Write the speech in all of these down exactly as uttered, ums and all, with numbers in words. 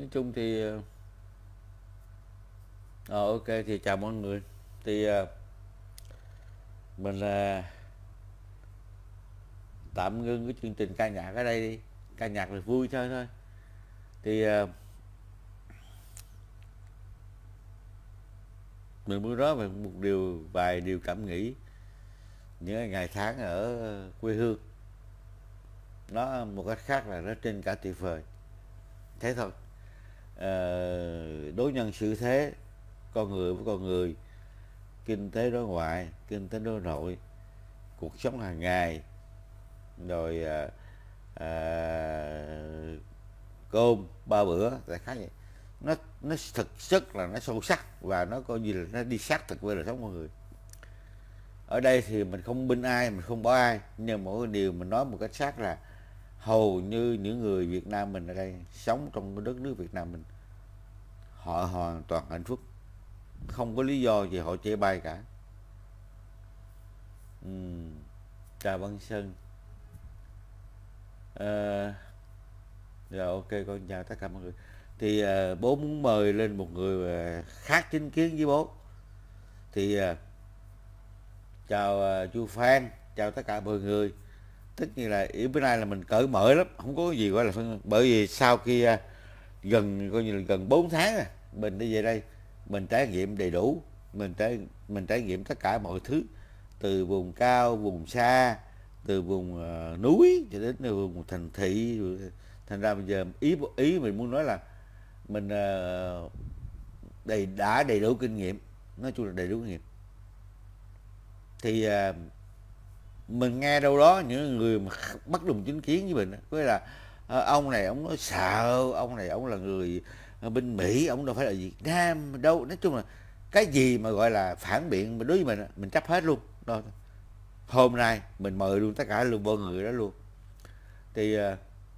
nói chung thì ờ ờ, ok, thì chào mọi người. Thì ờ, mình ờ, tạm ngưng cái chương trình ca nhạc ở đây đi. Ca nhạc là vui thôi thôi. Thì ờ, mình muốn nói về một điều, vài điều cảm nghĩ những ngày tháng ở quê hương. Nó một cách khác là nó trên cả tuyệt vời. Thế thôi. Ờ, đối nhân xử thế, con người với con người, kinh tế đối ngoại, kinh tế đối nội, cuộc sống hàng ngày, rồi à, à, cơm ba bữa, đại khái vậy. Nó nó thực chất là nó sâu sắc, và nó coi như là nó đi sát thực với đời sống con người. Ở đây thì mình không binh ai, mình không bỏ ai, nhưng mỗi điều mình nói một cách xác là hầu như những người Việt Nam mình ở đây sống trong cái đất nước Việt Nam mình, họ hoàn toàn hạnh phúc, không có lý do gì họ chê bai cả. Ừm, Chào Văn Sơn. Ờ, Rồi, ok, con chào tất cả mọi người. Thì à, bố muốn mời lên một người à, khác chính kiến với bố. Thì à, chào à, chú Phan, chào tất cả mọi người. Tất nhiên là ý bữa nay là mình cởi mở lắm, không có gì gọi là phân, bởi vì sau khi à, gần coi như là gần bốn tháng à, mình đi về đây, mình trải nghiệm đầy đủ, mình trải mình trải nghiệm tất cả mọi thứ, từ vùng cao, vùng xa, từ vùng à, núi cho đến vùng thành thị. Thành ra bây giờ ý ý mình muốn nói là mình ờ, đầy đã đầy đủ kinh nghiệm, nói chung là đầy đủ kinh nghiệm. Thì ờ, mình nghe đâu đó những người mà bất đồng chính kiến với mình, có nghĩa là ờ, ông này ông nói sợ, ông này ông là người ờ, bên Mỹ, ông đâu phải là Việt Nam đâu. Nói chung là cái gì mà gọi là phản biện mà đối với mình mình chấp hết luôn đó. Hôm nay mình mời luôn tất cả luôn mọi người đó luôn. Thì ờ,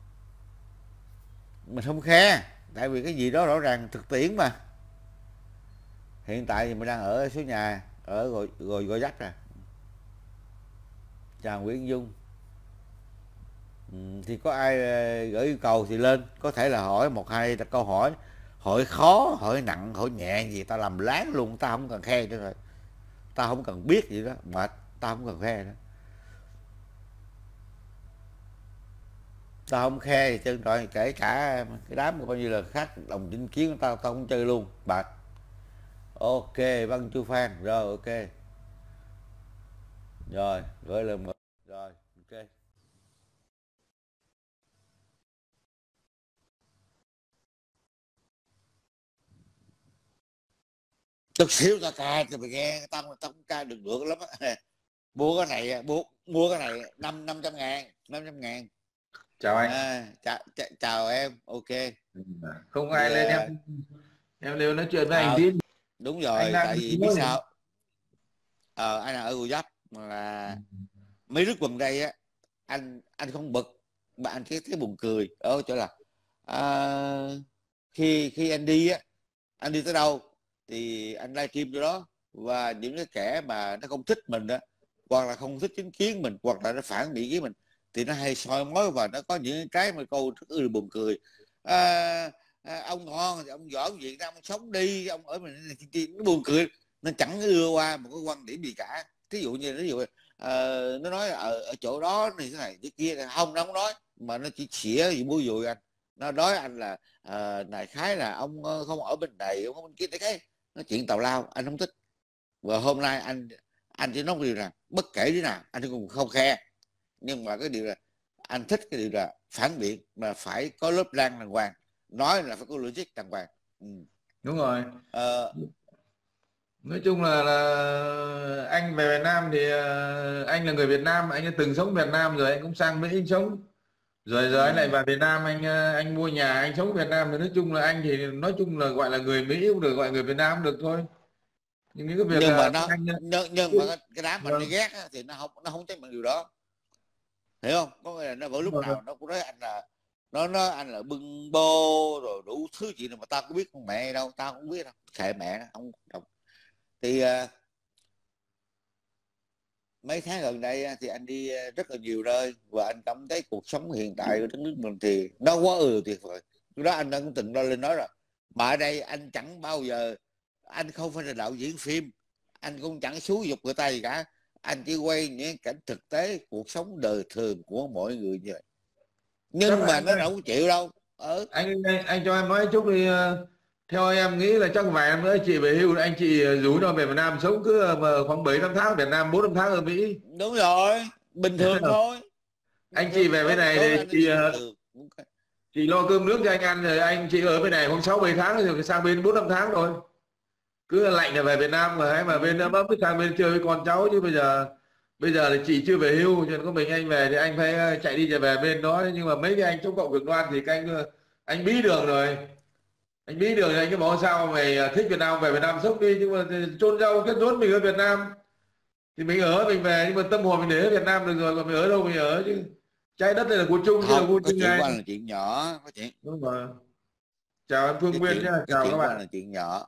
mình không khe, tại vì cái gì đó rõ ràng thực tiễn mà. Hiện tại thì mình đang ở số nhà ở Gò Gò Gò Vấp nè. Chào Nguyễn Dung. Ừ, thì có ai ờ, gửi yêu cầu thì lên, có thể là hỏi một hai câu hỏi, hỏi khó, hỏi nặng, hỏi nhẹ gì ta làm láng luôn, ta không cần khen cho rồi, ta không cần biết gì đó, mệt, ta không cần khen nữa, ta không khe thì chân rồi, kể cả cái đám coi như là khác đồng chính kiến của tao, tao không chơi luôn, bạc. Ok, Văn Chu Phan, rồi ok, rồi gửi lời mời, rồi ok. Chút xíu tao ca cho mày nghe, tao tao cũng ca được được lắm á. Mua cái này, mua mua cái này năm năm trăm ngàn, năm trăm ngàn. Chào anh. À, chào, chào, chào em, ok. Không Thì ai lên em uh, em đều nói chuyện với anh à, tí. đúng Anh rồi, đang tại vì biết nói này. sao, ờ anh là ở Gò Vấp là mấy lúc gần đây á, anh anh không bực, mà anh thấy thấy buồn cười ở chỗ là à, khi khi anh đi á, anh đi tới đâu thì anh livestream cho đó, và những cái kẻ mà nó không thích mình đó, hoặc là không thích chính kiến mình, hoặc là nó phản biện với mình, thì nó hay soi mói, và nó có những cái mà câu rất là buồn cười. à, à, ông ngon thì ông giỏi Việt Nam, ông sống đi, ông ở mình nó buồn cười. Nó chẳng đưa qua một cái quan điểm gì cả. Thí dụ như ví dụ uh, nó nói ở, ở chỗ đó thì thế này thế kia, không, nó không nói, mà nó chỉ xỉa gì bui dùi anh. Nó nói anh là uh, đại khái là ông không ở bên này, ông ở bên kia, đấy cái nó chuyện tào lao, anh không thích. Và hôm nay anh anh chỉ nói điều là bất kể thế nào anh cũng không khe, nhưng mà cái điều là anh thích cái điều là phản biện mà phải có lớp lan đàng hoàng, nói là phải có logic đàng hoàng. Ừ. Đúng rồi. Ờ, Nói chung là, là anh về Việt Nam thì ờ, anh là người Việt Nam, anh đã từng sống Việt Nam rồi, anh cũng sang Mỹ anh sống rồi, giờ anh lại ừ. vào Việt Nam, anh ờ, anh mua nhà, anh sống Việt Nam thì nói chung là anh thì nói chung là gọi là người Mỹ cũng được, gọi người Việt Nam cũng được thôi. Nhưng những cái việc Nhưng mà ờ, nó anh nhưng, nhưng mà cái đám mà nó vâng, ghét á, thì nó không nó không chấp nhận điều đó, hiểu không? Có nghĩa là nó vẫn lúc đúng rồi. nào nó cũng nói anh là, nó nói anh là bưng bô rồi đủ thứ chuyện mà tao có biết con mẹ đâu, tao không biết đâu, kệ mẹ nó, không, không. Thì uh, mấy tháng gần đây thì anh đi rất là nhiều nơi, và anh cảm thấy cuộc sống hiện tại của đất nước mình thì nó quá ư tuyệt vời. Lúc đó anh đã cũng từng lo lên nói rồi, mà ở đây anh chẳng bao giờ, anh không phải là đạo diễn phim, anh cũng chẳng xúi dục người ta gì cả, anh chỉ quay những cảnh thực tế cuộc sống đời thường của mọi người như vậy, Chắc nhưng là mà anh nó đâu có chịu đâu. Ừ. anh anh, anh cho em nói chút đi. ờ, Theo em nghĩ là chắc vài năm nữa chị về hưu, anh chị rủ nhau về Việt Nam sống cứ ờ, mà khoảng bảy năm tháng ở Việt Nam, bốn năm tháng ở Mỹ. Đúng rồi, bình thường thôi, bình Anh chị thường. về bên đối, này đối với thì anh nó chị chuyện bình ờ, thường. chị lo cơm nước cho anh ăn, rồi anh chị ở bên này khoảng sáu bảy tháng rồi sang bên bốn năm tháng rồi. Cứ lạnh là về Việt Nam, mà hay mà bên ấm Ừ. ấm sang bên chơi với con cháu. Chứ bây giờ bây giờ thì chị chưa về hưu, cho nên có mình anh về thì anh phải ờ, chạy đi chạy về bên đó. Nhưng mà mấy cái anh chống cộng cực đoan thì các anh ờ, anh bí đường rồi, anh bí đường thì anh cứ bảo sao mày ờ, thích Việt Nam về Việt Nam sống đi, nhưng mà chôn rau kết rốn mình ở Việt Nam thì mình ở mình về, nhưng mà tâm hồn mình để ở Việt Nam được rồi, còn mình ở đâu mình ở chứ. Trái đất này là của chung chứ là của Không, cái chung chuyện ai. của anh là chuyện nhỏ, có chuyện, Đúng rồi. Chào em Phương cái Nguyên chuyện nhá, cái chào các chuyện của anh bạn. là chuyện nhỏ,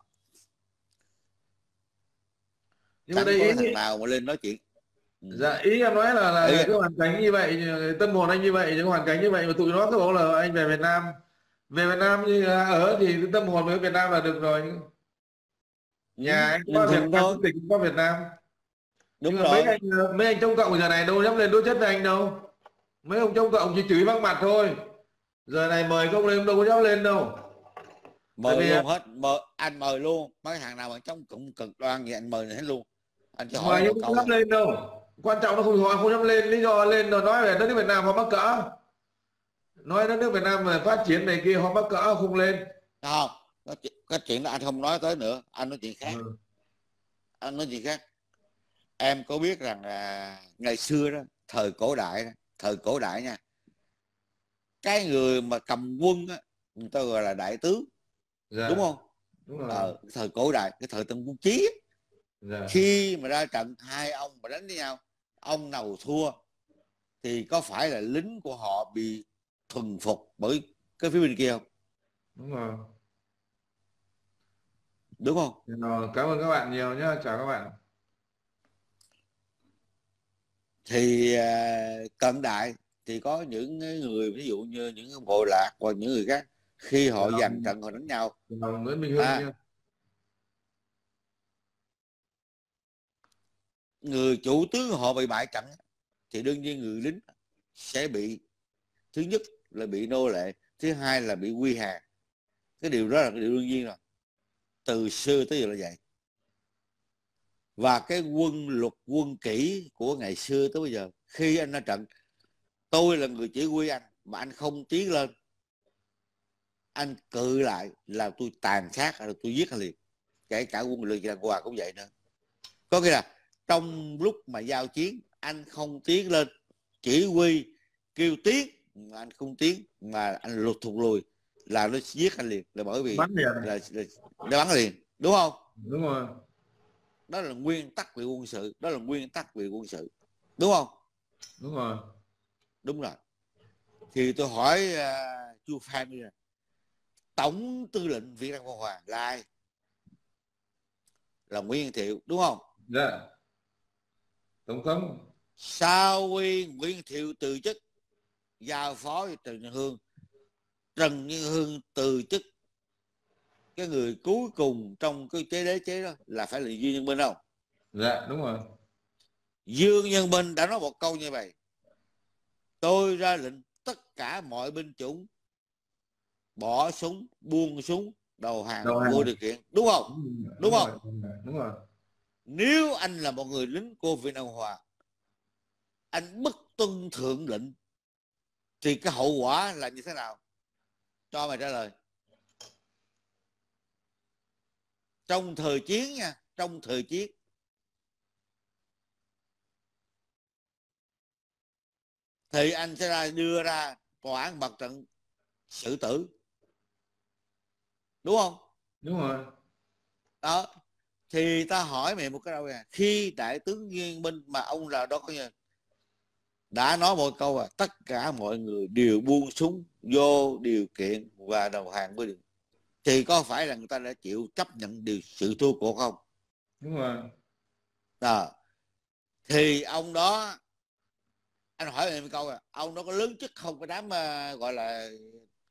Nhưng mà chẳng đây có ý, cái thằng nào mà lên nói chuyện. Ừ. dạ ý em nói là là Ý, cái hoàn cảnh như vậy, tâm hồn anh như vậy, những hoàn cảnh như vậy mà tụi nó cứ bảo là anh về Việt Nam, về Việt Nam như là ở thì cái tâm hồn ở Việt Nam là được rồi. ừ, Nhà anh bình có Việt thường Nam, thôi. quốc tịch cũng có Việt Nam. Nhưng Đúng mà mấy rồi. anh mấy anh trong cộng giờ này đâu dám lên đối chất với anh đâu. Mấy ông trong cộng chỉ chửi văng mặt thôi. Giờ này mời không lên đâu có dám lên đâu. Tại Mời vì luôn hết, mời anh, mời luôn mấy thằng nào mà trong cũng cực đoan vậy anh mời hết luôn. Anh chỉ hỏi mời nhưng một không câu dám thôi. lên đâu. Quan trọng nó không, họ không dám lên, lý do lên rồi nói về đất nước Việt Nam họ mắc cỡ, nói đất nước Việt Nam mà phát triển này kia họ mắc cỡ không lên. Không, cái, cái chuyện đó anh không nói tới nữa, anh nói chuyện khác. Ừ. Anh nói chuyện khác. Em có biết rằng là ngày xưa đó, thời cổ đại đó, thời cổ đại nha, cái người mà cầm quân á, người ta gọi là đại tướng, đúng Dạ không? đúng rồi. Ờ, cái thời cổ đại, cái thời Tân Quân Chí á, Dạ. khi mà ra trận hai ông mà đánh với nhau, ông nào thua thì có phải là lính của họ bị thuần phục bởi cái phía bên kia không? Đúng rồi. Đúng không? Rồi, cảm ơn các bạn nhiều nhé, chào các bạn. Thì à, cận đại thì có những người, ví dụ như những bộ lạc hoặc những người khác, khi họ Chào, dàn trận họ đánh nhau, chào Nguyễn Minh Hưng à, nhé. người chủ tướng họ bị bại trận thì đương nhiên người lính sẽ bị, thứ nhất là bị nô lệ, thứ hai là bị quy hàng. Cái điều đó là cái điều đương nhiên rồi, từ xưa tới giờ là vậy. Và cái quân luật quân kỷ của ngày xưa tới bây giờ, khi anh ra trận, tôi là người chỉ huy anh mà anh không tiến lên, anh cự lại là tôi tàn sát, là tôi giết anh liền. Kể cả quân lực Việt Nam Cộng Hòa cũng vậy nữa. Có nghĩa là trong lúc mà giao chiến, anh không tiến lên, chỉ huy kêu tiến mà anh không tiến, mà anh lụt thụt lùi, là nó giết anh liền, là bởi vì Bắn liền. là, là nó bắn liền, đúng không? Đúng rồi. Đó là nguyên tắc về quân sự, đó là nguyên tắc về quân sự, đúng không? Đúng rồi. Đúng rồi. Thì tôi hỏi uh, chú Phan đi, tổng tư lệnh Việt Nam Cộng Hòa là ai? Là Nguyễn Thiệu, đúng không? Dạ. Tổng thống. Sau khi Nguyễn Thiệu từ chức, giao phó cho Trần Nhân Hương, Trần Nhân Hương từ chức, cái người cuối cùng trong cái chế đế chế đó là phải là Dương Nhân Minh không? Dạ đúng rồi. Dương Nhân Minh đã nói một câu như vậy: tôi ra lệnh tất cả mọi binh chủng bỏ súng, buông súng, đầu hàng Đầu hàng. vô điều kiện, đúng không? Đúng, Đúng, đúng không? rồi. Đúng rồi. Nếu anh là một người lính của Việt Nam Hòa, anh bất tuân thượng lệnh thì cái hậu quả là như thế nào? Cho mày trả lời. Trong thời chiến nha, trong thời chiến, thì anh sẽ ra đưa ra tòa án mặt trận xử tử, đúng không? Đúng rồi. Đó. Thì ta hỏi mày một cái đâu nè, khi đại tướng Nghiêm Minh mà ông là đó có như đã nói một câu là tất cả mọi người đều buông súng vô điều kiện và đầu hàng với điều, thì có phải là người ta đã chịu chấp nhận điều sự thua cuộc không? Đúng rồi. À, thì ông đó, anh hỏi em một câu là ông đó có lớn chức không, cái đám uh, gọi là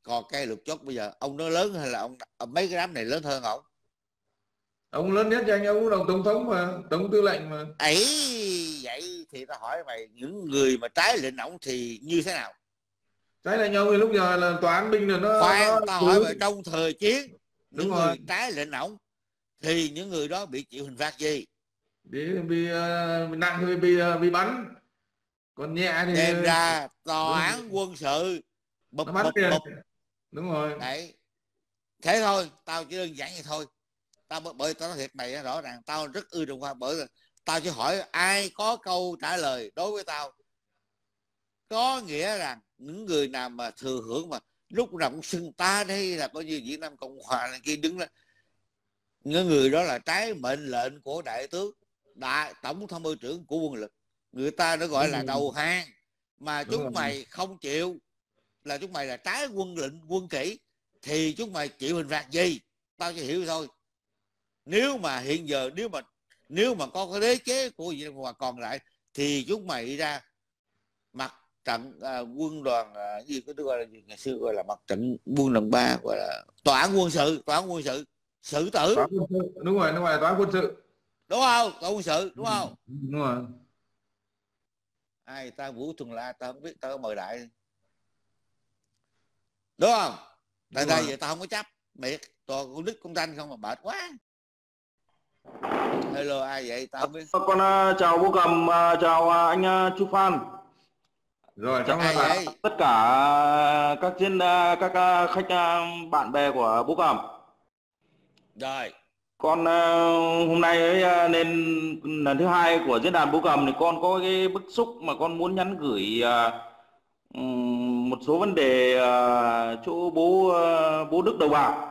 cò cây lục chốt bây giờ ông nó lớn hay là ông, ông mấy cái đám này lớn hơn ông? Ông lớn nhất cho anh, ông cũng là tổng thống mà, tổng tư lệnh mà. Ấy vậy thì ta hỏi mày, những người mà trái lệnh ổng thì như thế nào? Trái lại nhau thì lúc giờ là tòa án binh là nó Khoan, nó ta hỏi mày, trong thời chiến đúng những rồi, người trái lệnh ổng thì những người đó bị chịu hình phạt gì? bị bị uh, nặng thì bị uh, bị bắn, còn nhẹ thì Đem ra tòa đúng, án quân sự bụp nó bắn bụp tiền, bụp. đúng rồi. Đấy, thế thôi, tao chỉ đơn giản vậy thôi. Tao bởi tao nói thiệt mày rõ ràng tao rất ưa Trung Hoa, bởi tao chỉ hỏi ai có câu trả lời đối với tao. Có nghĩa là những người nào mà thừa hưởng mà lúc nào cũng xưng ta đây là coi như Việt Nam Cộng Hòa này kia đứng đó, những người đó là trái mệnh lệnh của đại tướng, đại tổng tham mưu trưởng của quân lực, người ta nó gọi Đúng là rồi, đầu hàng, mà đúng chúng rồi. mày không chịu, là chúng mày là trái quân lệnh quân kỷ, thì chúng mày chịu hình phạt gì? Tao chỉ hiểu thôi. Nếu mà hiện giờ nếu mà nếu mà có cái đế chế của Việt Nam Cộng Hòa còn lại thì chúng mày đi ra mặt trận à, quân đoàn à, gì có gọi là gì ngày xưa gọi là mặt trận quân đoàn ba, gọi là tòa án quân sự, tòa án quân sự xử tử, Tòa án quân sự, đúng rồi, nó gọi là tòa án quân sự, đúng không? Tòa án quân sự đúng không? đúng rồi. Ai ta Vũ Thuần La tao không biết, tao có mời đại đúng không? Tại đây vậy tao không có chấp miệt, toàn con Đức con Tranh không mà mệt quá. Hello ai vậy tao không biết. Con uh, chào bố Cầm, uh, chào uh, anh uh, Chu Phan. Rồi chào ai vậy? tất cả uh, các diễn uh, các uh, khách uh, bạn bè của bố Cầm. Rồi. Con uh, hôm nay ấy, uh, nên lần thứ hai của diễn đàn bố Cầm thì con có cái bức xúc mà con muốn nhắn gửi uh, um, một số vấn đề uh, chỗ bố uh, bố Đức Đầu Bạc.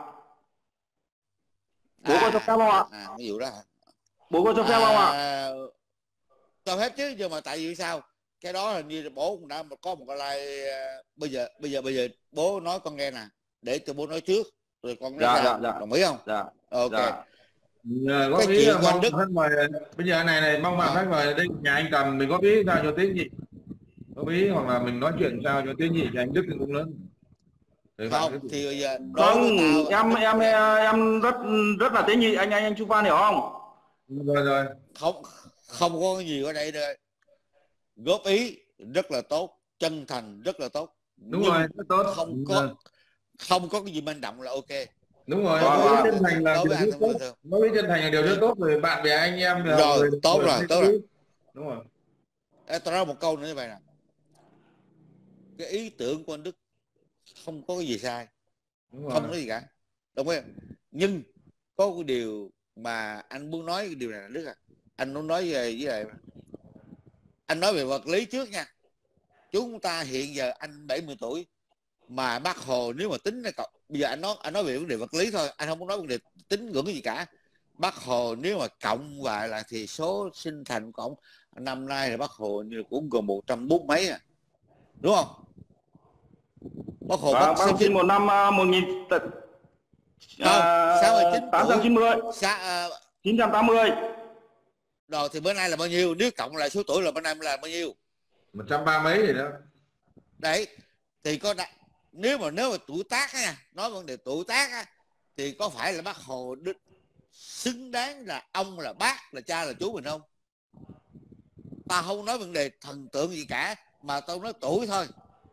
Bố À, có cho phép không ạ? à, ví dụ đó hả? Bố có cho phép À, không ạ? cho phép chứ, nhưng mà tại vì sao? Cái đó hình như bố cũng đã có một cái like. Uh, bây giờ bây giờ bây giờ bố nói con nghe nè, để cho bố nói trước rồi con nói Dạ, sao, dạ, dạ. đồng ý không? Dạ. Ok. Dạ. Giờ có Cái ý chuyện là của anh mong Đức khách mời bây giờ này này mong bạn khách mời đây nhà anh Cầm, mình có ý sao cho tiếng nhị, có ý hoặc là mình nói chuyện sao cho tiếng nhị thì anh Đức cũng lớn. Đấy, không bạn cứ... thì bây giờ đối Không, với tao em Đức, em em rất rất là tế nhị anh anh anh Chu Phan hiểu không? rồi rồi không không có gì ở đây đây, góp ý rất là tốt, chân thành rất là tốt, đúng nhưng rồi, rất tốt. không có không có cái gì manh động là ok. Đúng rồi, Đối nói với ý anh chân thành là đối điều với anh rất tốt, thường nói ý chân thành là điều rất tốt, rồi bạn bè anh em là rồi người tốt người rồi hay tốt có rồi. ý. Đúng rồi. Ê, tao nói một câu nữa như vậy nè, cái ý tưởng của anh Đức không có cái gì sai, Đúng không rồi. có gì cả, đúng không? Nhưng có cái điều mà anh muốn nói, cái điều này là Đức à, anh muốn nói về với lại anh nói về vật lý trước nha. Chúng ta hiện giờ anh bảy mươi tuổi mà Bác Hồ nếu mà tính là bây giờ anh nói anh nói về vấn đề vật lý thôi, anh không muốn nói vấn đề tính ngưỡng cái gì cả. Bác Hồ nếu mà cộng lại là thì số sinh thành của ông năm nay là Bác Hồ như cũng gần một trăm bốn mấy à, đúng không? Bác Hồ Và mất bác sinh một năm uh, một nghìn sáu mươi chín tám trăm chín mươi, Sa, uh, chín trăm tám mươi. rồi thì bữa nay là bao nhiêu, nếu cộng lại số tuổi là bữa nay là bao nhiêu? Một trăm ba mấy gì đó. Đấy thì có đã, nếu mà nếu mà tuổi tác á, nói vấn đề tuổi tác á, thì có phải là Bác Hồ Đức xứng đáng là ông là bác là cha là chú mình không? Ta không nói vấn đề thần tượng gì cả, mà tao nói tuổi thôi.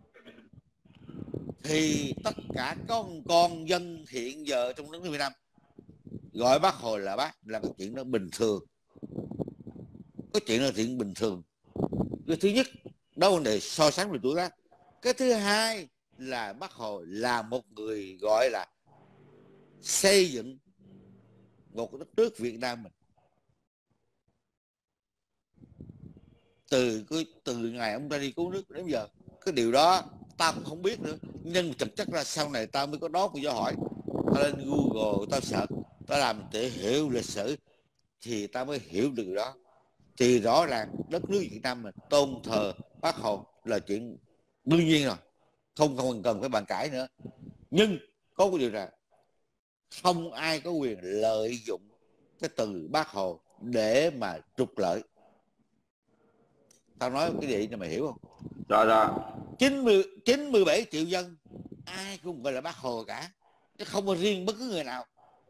Thì tất cả con con dân hiện giờ trong nước Việt Nam gọi Bác Hồ là bác là cái chuyện đó bình thường, cái chuyện đó là chuyện bình thường. Cái thứ nhất đó vấn đề so sánh về tuổi tác. Cái thứ hai là Bác Hồ là một người gọi là xây dựng một đất nước Việt Nam mình từ cái từ ngày ông ra đi cứu nước đến giờ. Cái điều đó tao cũng không biết nữa, nhưng thực chất là sau này tao mới có đó một câu hỏi. Tao lên Google tao sợ, tao làm để hiểu lịch sử thì tao mới hiểu được đó. Thì rõ ràng đất nước Việt Nam mình tôn thờ Bác Hồ là chuyện đương nhiên rồi, không không cần phải bàn cãi nữa. Nhưng có cái điều là không ai có quyền lợi dụng cái từ Bác Hồ để mà trục lợi. Tao nói cái gì cho mày hiểu không? Dạ dạ. chín mươi, chín mươi bảy triệu dân ai cũng gọi là Bác Hồ cả, chứ không có riêng bất cứ người nào.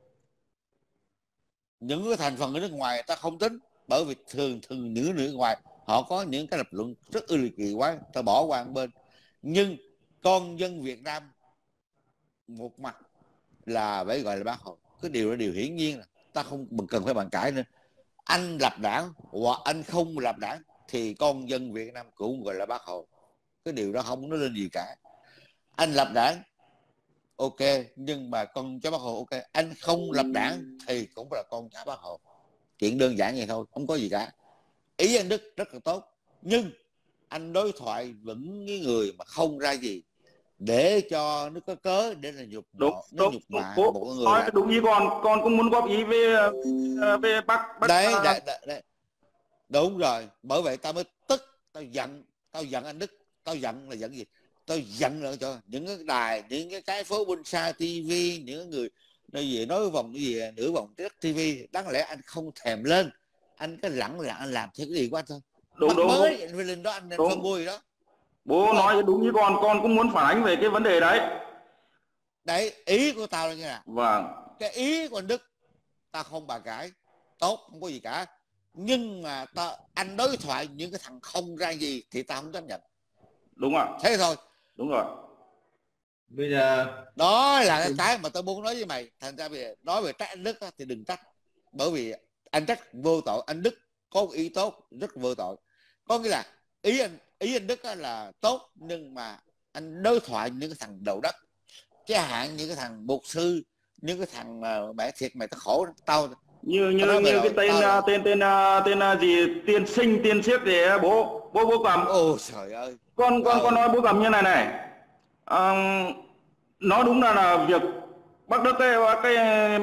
Những cái thành phần ở nước ngoài ta không tính, bởi vì thường thường những người nước ngoài họ có những cái lập luận rất ư kỳ quá, ta bỏ qua một bên. Nhưng con dân Việt Nam một mặt là phải gọi là Bác Hồ, cái điều đó điều hiển nhiên là ta không cần phải bàn cãi nữa. Anh lập đảng hoặc anh không lập đảng thì con dân Việt Nam cũng gọi là Bác Hồ, cái điều đó không nói lên gì cả. Anh lập đảng ok, nhưng mà con cháu Bác Hồ ok, anh không lập đảng thì cũng là con cháu Bác Hồ, chuyện đơn giản vậy thôi, không có gì cả. Ý anh Đức rất là tốt, nhưng anh đối thoại vẫn với người mà không ra gì để cho nó có cớ để là nhục đúng, nó đúng, nhục mạ bố một người nói là... đúng ý con con cũng muốn góp ý về về bác, bác... Đấy, đấy, đấy, đấy đúng rồi, bởi vậy tao mới tức, tao giận, tao giận anh Đức, tao giận là giận gì, tao giận là cho những cái đài, những cái cái phố Bonsai ti vi, những người nói gì nói vòng cái gì nửa vòng trái đất ti vi, đáng lẽ anh không thèm lên, anh cứ lặng lặng anh làm theo cái gì của anh thôi. Đúng, Bắt đúng, mới đúng. anh phải lên đó anh, anh Đúng. phân bôi đó. Bố Đúng nói không? đúng ý con con cũng muốn phản ánh về cái vấn đề đấy. Đấy, ý của tao là như nào? Vâng. Cái ý của anh Đức ta không bàn cãi, tốt, không có gì cả. Nhưng mà ta, anh đối thoại những cái thằng không ra gì thì tao không chấp nhận. Đúng ạ. Thế thôi. Đúng rồi. Bây giờ đó là cái cái mà tôi muốn nói với mày. Thành ra bây giờ nói về trách anh Đức thì đừng trách, bởi vì anh trách vô tội. Anh Đức có ý tốt, rất vô tội. Có nghĩa là ý anh ý anh Đức là tốt, nhưng mà anh đối thoại những cái thằng đầu đất, chứ hạn những cái thằng mục sư, những cái thằng mà mẹ thiệt mày tao khổ tao như như như cái tên tao... tên tên tên tên gì tiên sinh tiên siếc thì bố bố bố cầm. Ôi trời ơi, con con ừ. con nói bố cầm như này này, à, nó đúng là là việc bác Đức cái cái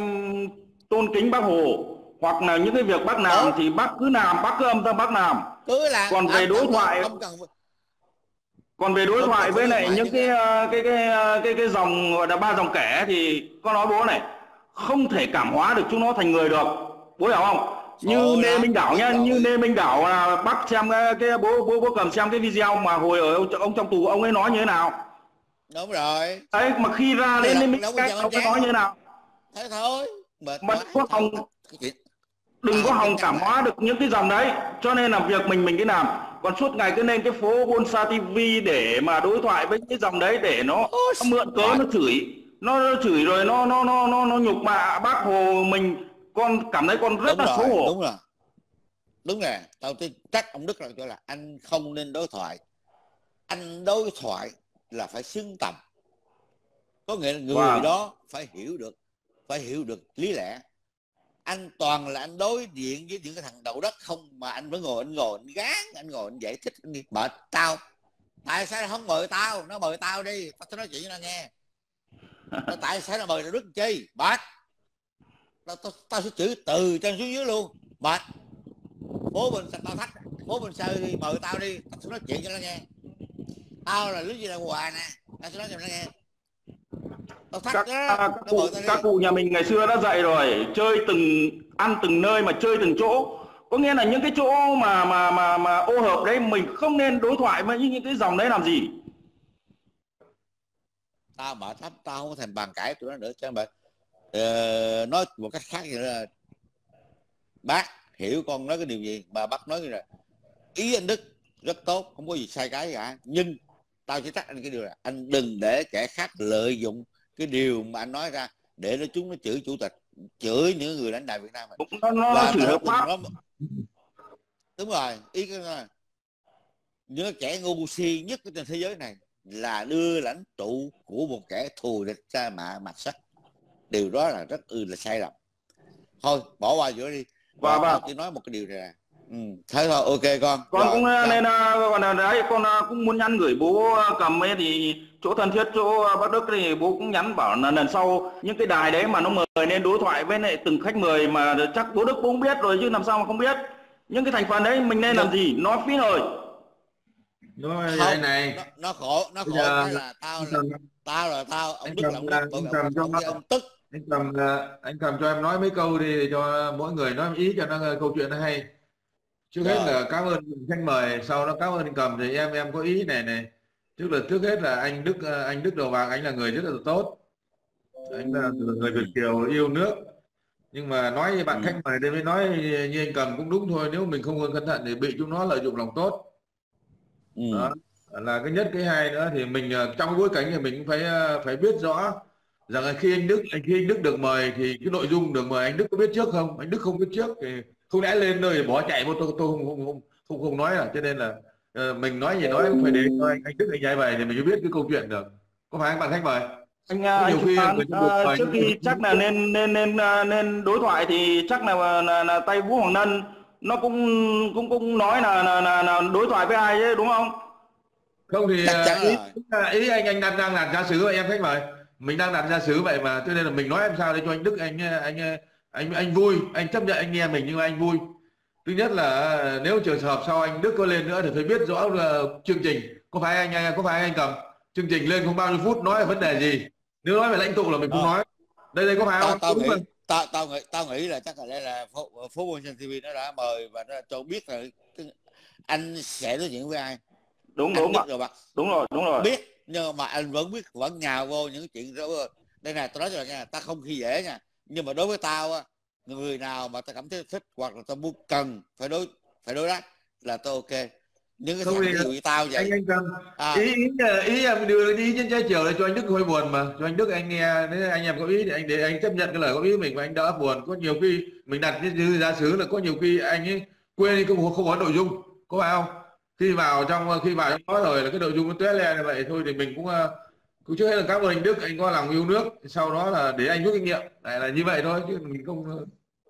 tôn kính bác Hồ, hoặc là những cái việc bác làm Đúng. thì bác cứ làm, bác cứ âm thầm bác làm, cứ làm. còn về đối thoại không cần... còn về đối thoại với lại những cái cái, cái cái cái cái dòng gọi là ba dòng kẻ thì con nói bố này, không thể cảm hóa được chúng nó thành người được, bố hiểu không? Như Nê Minh Đảo nhá, như Nê Minh Đảo là bác xem cái, cái bố bố bố cầm xem cái video mà hồi ở ông, ông trong tù ông ấy nói như thế nào. Đúng rồi đấy, mà khi ra đến Nê Minh Đảo ông ấy nói như thế nào. Thế thôi mệt mà quá, có hòng đừng có hòng cảm hóa được những cái dòng đấy, cho nên là việc mình mình cái làm. Còn suốt ngày cứ lên cái phố Bonsai ti vi để mà đối thoại với cái dòng đấy để nó, nó mượn cớ nó chửi nó, nó chửi rồi nó nó nó nó, nó nhục mạ bác Hồ mình, con cảm thấy con rất đúng là rồi, xấu hổ. đúng rồi đúng rồi tao tin trách ông Đức là cho là anh không nên đối thoại. Anh đối thoại là phải xứng tầm, có nghĩa là người wow. đó phải hiểu được phải hiểu được lý lẽ. Anh toàn là anh đối diện với những cái thằng đầu đất không, mà anh vẫn ngồi anh ngồi anh gán anh ngồi anh giải thích anh đi bệt tao tại sao không mời tao, nó mời tao đi tao sẽ nói chuyện cho nó nghe. Nó tại sao nó mời Đức chi bệt, tao, tao, tao sẽ chửi từ trên xuống dưới luôn bệt. Phố Bình tao thách phố Bình Sơn đi mời tao đi, tao sẽ nói chuyện cho nó nghe. Tao là lính gì là Hòa nè, tao sẽ nói cho nó nghe. Các, à, các, cụ, các cụ nhà mình ngày xưa đã dạy rồi, chơi từng ăn từng nơi mà chơi từng chỗ, có nghĩa là những cái chỗ mà mà mà mà ô hợp đấy mình không nên đối thoại với những cái dòng đấy làm gì. Tao mệt lắm, tao không có thèm bàn cãi tụi nó nữa cho mà ờ, nói một cách khác như là bác hiểu con nói cái điều gì, mà bác nói như là ý anh Đức rất tốt, không có gì sai cái cả, nhưng tao chỉ trách anh cái điều là anh đừng để kẻ khác lợi dụng cái điều mà anh nói ra để nó chúng nó chửi chủ tịch, chửi những người lãnh đạo Việt Nam. Nó, nó chửi hợp pháp. Nó... Đúng rồi, ý cái là những kẻ ngu si nhất trên thế giới này là đưa lãnh tụ của một kẻ thù địch ra mạ mặt sắt. Điều đó là rất ư là sai lầm. Thôi bỏ qua chỗ đi. Và tao chỉ nói một cái điều này là ừ, thế thôi, ok con. Con rồi, cũng nên còn là đấy, con cũng muốn nhắn gửi bố cầm ấy thì chỗ thân thiết chỗ bác Đức thì bố cũng nhắn bảo là lần sau những cái đài đấy mà nó mời nên đối thoại với lại từng khách mời mà chắc bố Đức cũng biết rồi chứ làm sao mà không biết. Những cái thành phần đấy mình nên làm gì, nó phí lời. Nói vậy này, nó, nó khổ, nó khổ giờ, cái là tao là tao là tao, ông Đức là ông Đức, ông, cầm cho ông, ông tức. Anh cầm anh cầm cho em nói mấy câu đi cho mỗi người nói ý cho nó câu chuyện nó hay. Trước hết là cảm ơn khách mời, sau đó cảm ơn anh cầm thì em em có ý này này. Tức là trước hết là anh Đức anh Đức Đầu Bạc anh là người rất là tốt, anh là người Việt kiều yêu nước, nhưng mà nói như bạn Ừ. khách mời đây mới nói như anh Cầm cũng đúng thôi, nếu mình không cẩn thận thì bị chúng nó lợi dụng lòng tốt. Ừ. Đó là cái nhất. Cái hai nữa thì mình ờ, trong bối cảnh thì mình cũng phải ờ, phải biết rõ rằng là khi anh Đức anh khi anh Đức được mời thì cái nội dung được mời anh Đức có biết trước không. Anh Đức không biết trước thì không lẽ lên nơi bỏ chạy vô, tôi tôi không không không không, không nói à. Cho nên là ờ, mình nói gì nói cũng phải để cho anh, anh Đức anh giải bày thì mình mới biết cái câu chuyện được, có phải anh bạn khách mời? anh Có anh nhiều Trung khi Phan, người ta được à, mời trước nhưng khi chắc là nên nên nên à, nên đối thoại thì chắc là là, là tay Vũ Hoàng Nân nó cũng cũng cũng nói là là, là, là đối thoại với ai chứ đúng không? không thì Chắc ờ, chắn ý rồi. ý anh anh đang đang làm giả sử vậy em khách mời, mình đang làm giả sử vậy mà, cho nên là mình nói làm sao để cho anh Đức anh anh anh anh vui, anh chấp nhận anh nghe mình nhưng mà anh vui. Thứ nhất là ờ, nếu trường hợp sau anh Đức có lên nữa thì phải biết rõ là chương trình có phải anh, anh có phải anh Cầm, chương trình lên không bao nhiêu phút nói về vấn đề gì, nếu nói về lãnh tụ là mình không Ờ, nói. Đây đây có phải tao không? tao Đúng nghĩ rồi. tao tao nghĩ tao nghĩ là chắc là đây là phố phố Quân Sinh ti vi nó đã mời và nó đã cho biết là cái- anh sẽ nói chuyện với ai. Đúng Anh đúng ạ. Đức rồi bạn Đúng rồi, đúng rồi. biết, nhưng mà anh vẫn biết, vẫn nhào vô những chuyện đó. Đây này tao nói cho bạn nha, tao không khi dễ nha, nhưng mà đối với tao á, người nào mà tao cảm thấy thích hoặc là tao muốn cần phải đối phải đối đáp là tao ok. Những cái Không thằng thì ví dụ như tao anh vậy anh Cầm, ý à. ý là- ý em đưa ý trên trái chiều để cho anh Đức hơi buồn mà, cho anh Đức anh nghe, nếu anh em có ý thì anh để anh chấp nhận cái lời có ý của mình và anh đỡ buồn. Có nhiều khi mình đặt như giả sử là có nhiều khi anh ấy quên đi không không có nội dung, có phải không? Khi vào trong khi vào trong đó rồi là cái nội dung nó tóe le như vậy thôi thì mình cũng ờ, cũng trước hết là cảm ơn anh Đức, anh có lòng yêu nước, sau đó là để anh rút kinh nghiệm, lại là như vậy thôi chứ mình không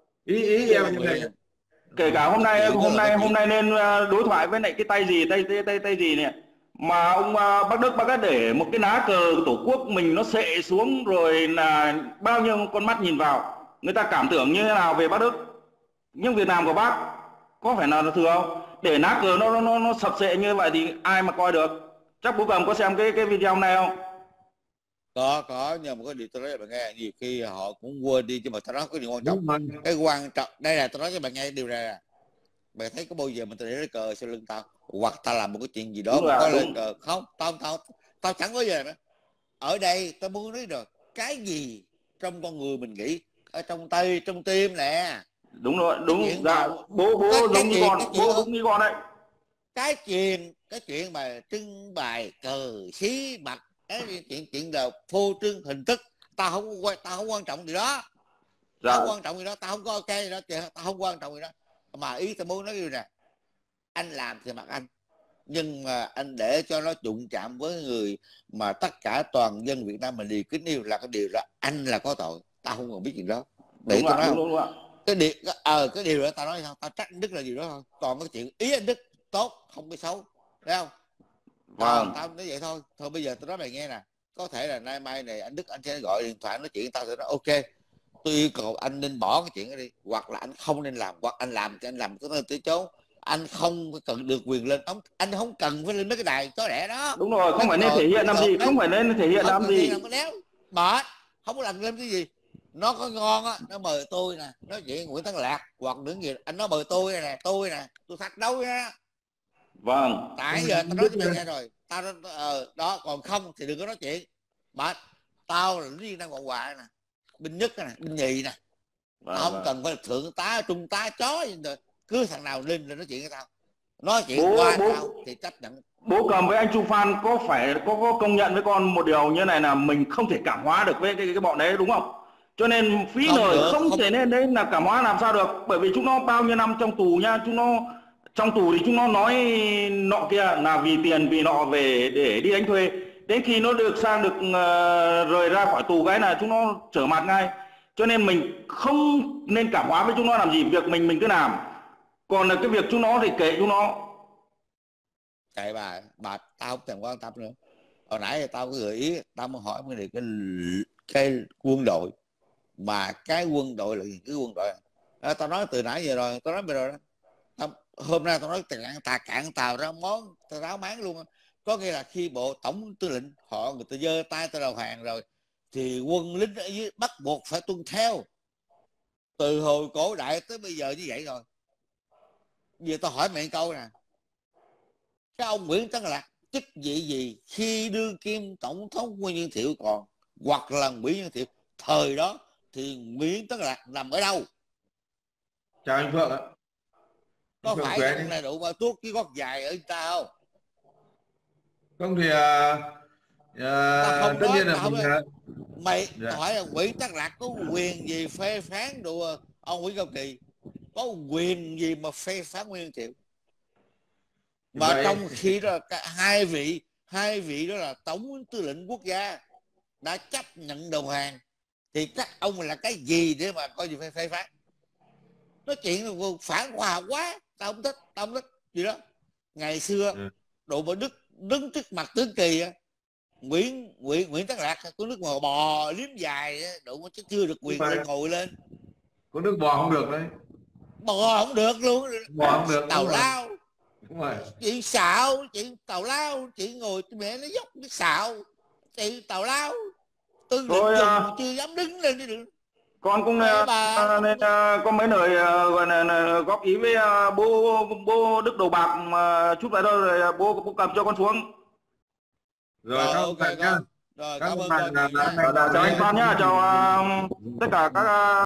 ý ý em như Đồng vậy. ý. Kể cả hôm Cái nay chuyện đó hôm là cái nay hôm chuyện nay nên à, đối thoại với lại cái tay gì tay tay tay tay gì nè, mà ông à, bác Đức bác đã để một cái lá cờ tổ quốc mình nó xệ xuống rồi là bao nhiêu con mắt nhìn vào, người ta cảm tưởng như thế nào về bác Đức, nhưng việc làm của bác có phải là thừa không? Để lá cờ nó nó nó sập sệ như vậy thì ai mà coi được? Chắc bố Cầm có xem cái cái video này không? có có nhưng mà có điều tôi nói cho bạn nghe, nhiều khi họ cũng quên đi, nhưng mà tao nói có điều quan trọng. Đúng rồi. Cái quan trọng đây là tôi nói cho bạn nghe điều này là bạn thấy có bao giờ mình tôi để cái cờ sau lưng tao hoặc tao làm một cái chuyện gì đó Đúng mà rồi ạ, có lên đúng. cờ không? Tao tao tao chẳng có giờ nữa. Ở đây tao muốn nói được cái gì trong con người mình nghĩ ở trong tay trong tim nè. Đúng rồi, Cái đúng. chuyện mà Dạ, bố cái bố cái giống như chuyện con, cái chuyện bố đúng như con đấy. cái chuyện cái chuyện mà trưng bày cờ xí mặt, cái chuyện chuyện là phô trương hình thức, tao không quan tao không quan trọng gì đó. Tao Dạ. không quan trọng gì đó, tao không có ok gì đó, tao không quan trọng gì đó. Mà ý tao muốn nói như nè, anh làm thì mặt anh, nhưng mà anh để cho nó đụng chạm với người mà tất cả toàn dân Việt Nam mình đều kính yêu là cái điều là anh là có tội. Tao không còn biết chuyện đó, để Đúng tôi ạ, nói đúng, không. đúng, đúng ạ. Cái điều ờ cái điều đó tao nói sao, tao trách anh Đức là điều đó thôi. Còn cái chuyện ý anh Đức tốt không cái xấu, thấy không? Tao Vâng. tao nói vậy thôi. Thôi bây giờ tôi nói mày nghe nè, có thể là nay mai này anh Đức anh sẽ gọi điện thoại nói chuyện tao, sẽ nói ok, tôi yêu cầu anh nên bỏ cái chuyện đó đi, hoặc là anh không nên làm, hoặc anh làm thì anh làm cái nơi từ chối. Anh không cần được quyền lên ống, anh không cần phải lên mấy cái đài chó đẻ đó, Đúng rồi, mấy không cái phải nên nồi thể hiện cái làm cột gì, đấy, không phải nên thể hiện không làm cần gì gì. làm cái đéo mệt, không có làm lên cái gì. Nó có ngon á, nó mời tôi nè, nói chuyện Nguyễn Tấn Lạc hoặc những gì, anh nó mời tôi nè, tôi nè, tôi thách đấu nha. Vâng. Tại giờ tao nói cho mày nghe rồi, tao ờ, đó, còn không thì đừng có nói chuyện. Mệt, tao là lính viên Nam Cộng Hòa nè, binh nhất nè, binh nhì nè, Vâng, tao không vâng. cần phải thượng tá trung tá chó gì rồi, cứ thằng nào lên là nói chuyện với tao, nói chuyện Bố qua bố tao thì chấp nhận. bố Cầm với anh Trung Phan có phải có có công nhận với con một điều như này là mình không thể cảm hóa được với cái cái bọn đấy đúng không? Cho nên phí Không lời được, không không. thể nên đấy là cảm hóa làm sao được, bởi vì chúng nó bao nhiêu năm trong tù nha, chúng nó trong tù thì chúng nó nói nọ kia là vì tiền vì nọ về để đi đánh thuê, đến khi nó được sang được uh, rời ra khỏi tù cái là chúng nó trở mặt ngay. Cho nên mình không nên cảm hóa với chúng nó làm gì, việc mình mình cứ làm, còn là cái việc chúng nó thì kệ chúng nó. Chạy bà bà tao không thèm quan tâm nữa. Hồi nãy tao có gợi ý, tao muốn hỏi cái này, cái cái quân đội, mà cái quân đội là gì? Cái quân đội à, tao nói từ nãy giờ rồi, tao nói bây giờ đó. Tao, hôm nay tao nói cạn tà cạn tàu ra món tao ráo máng luôn. Có nghĩa là khi bộ tổng tư lệnh họ người ta giơ tay tới đầu hàng rồi thì quân lính ở dưới bắt buộc phải tuân theo, từ hồi cổ đại tới bây giờ như vậy rồi. Giờ tao hỏi mày câu nè, cái ông Nguyễn Tấn Lạc chức vị gì khi đương kim tổng thống Nguyễn Văn Thiệu còn, hoặc là Nguyễn Văn Thiệu thời đó, thì Nguyễn Tất Lạc nằm ở đâu? Chào anh Phượng ạ. Có Phượng phải ông này đủ mà tuốt cái gót dài ở ta không? Không thì à, Ta à, không tất nói, nhiên là ta không mình nói. à, Mày dạ. hỏi là Nguyễn Tất Lạc có quyền gì phê phán đồ ông Nguyễn Cao Kỳ? Có quyền gì mà phê phán Nguyễn Văn Thiệu? Mà Vậy trong khi đó cả hai vị hai vị đó là tổng tư lệnh quốc gia đã chấp nhận đầu hàng, thì các ông là cái gì để mà coi gì phải phê phán? Nói chuyện phản khoa học quá, tao không thích, tao không thích gì đó. Ngày xưa ừ. độ mà Đức đứng trước mặt Tướng Kỳ, Nguyễn Nguyễn Nguyễn Tất Lạc có nước mà bò liếm dài, độ mà chưa được quyền lên ngồi lên. Có nước bò không được đấy, Bò không được luôn, bò không được, tào đúng rồi. lao, Đúng rồi. chuyện xạo, chuyện tào lao, chuyện ngồi mẹ nó dốc cái xạo, chuyện tào lao, tư lệnh Thôi, dùng à, chưa dám đứng lên đi được. con cũng Mẹ à, bà nên à, có mấy lời à, gọi là, là góp ý với à, bố bố Đức Đầu Bạc mà chút lại đâu rồi bố bố cầm cho con xuống. Rồi rồi các ông ok bạn nhá, con, rồi các cảm ông ơn bạn con là nhiều đã nha. thành Chào anh Phan nhá, chào à, tất cả các à,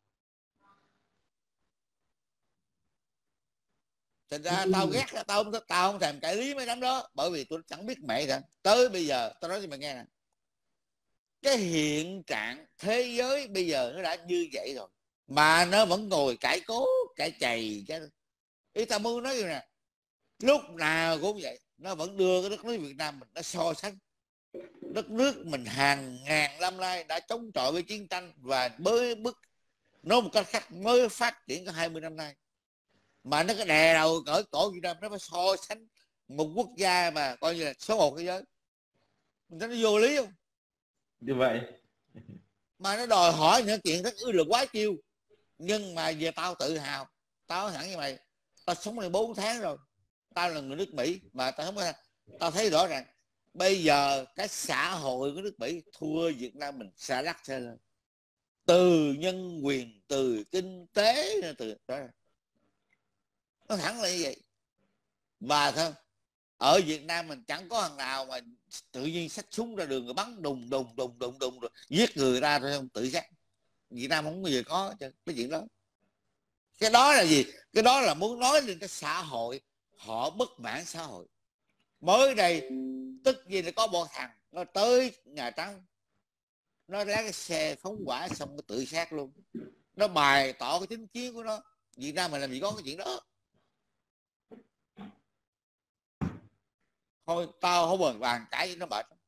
Thành ra tao ghét, tao không tao không thèm cãi lý mấy đám đó, bởi vì tôi chẳng biết mẹ gì. Tới bây giờ tao nói cho mày nghe nè, cái hiện trạng thế giới bây giờ nó đã như vậy rồi mà nó vẫn ngồi cãi cố cãi chày cái ý tao muốn nói gì nè, lúc nào cũng vậy, nó vẫn đưa cái đất nước Việt Nam mình nó so sánh đất nước mình hàng ngàn năm nay đã chống chọi với chiến tranh và mới bước nói một cách khác mới phát triển có hai mươi năm nay, mà nó cái đè đầu cỡ cổ Việt Nam nó phải so sánh một quốc gia mà coi như là số một thế giới. Mình thấy nó vô lý không? như vậy. Mà nó đòi hỏi những chuyện rất ư là quá chiêu. Nhưng mà về tao tự hào, tao nói thẳng như mày, tao sống ở đây bốn tháng rồi, tao là người nước Mỹ mà tao không có, tao thấy rõ ràng bây giờ cái xã hội của nước Mỹ thua Việt Nam mình xa lắc xa lên, từ nhân quyền, từ kinh tế, từ đó nó thẳng là như vậy. Mà thôi, ở Việt Nam mình chẳng có thằng nào mà tự nhiên xách súng ra đường rồi bắn đùng đùng đùng đùng đùng rồi giết người ta rồi không tự sát. Việt Nam không bao giờ có cái chuyện đó. Cái đó là gì? Cái đó là muốn nói lên cái xã hội họ bất mãn xã hội. Mới đây tức gì là có một thằng nó tới Nhà Trắng, nó lấy cái xe phóng hỏa xong nó tự sát luôn, nó bày tỏ cái chính kiến của nó. Việt Nam mình làm gì có cái chuyện đó. Thôi tao không buồn bàn cãi với nó mệt.